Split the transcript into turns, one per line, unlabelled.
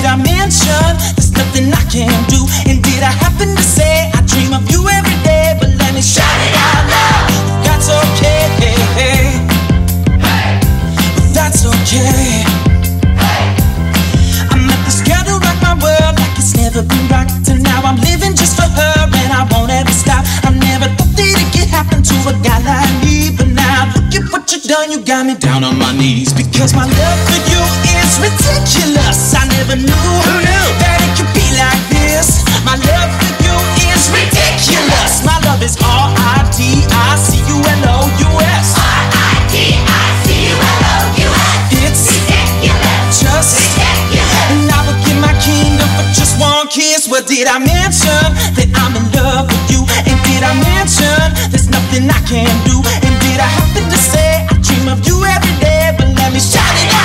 I mention there's nothing I can do? And did I happen to say I dream of you every day? But let me shout it out loud. That's okay. But that's okay. I met this girl to rock my world like it's never been rocked. And now I'm living just for her, and I won't ever stop. I never thought that it could happen to a guy like me, but now look at what you done. You got me down on my knees because my love for you is ridiculous. I never knew that it could be like this. My love for you is ridiculous. My love is R-I-D-I-C-U-L-O-U-S. R-I-D-I-C-U-L-O-U-S. It's ridiculous. Just ridiculous. And I would give my kingdom for just one kiss. Well, did I mention that I'm in love with you? And did I mention there's nothing I can do? And did I happen to say I dream of you every day? But let me shout it out.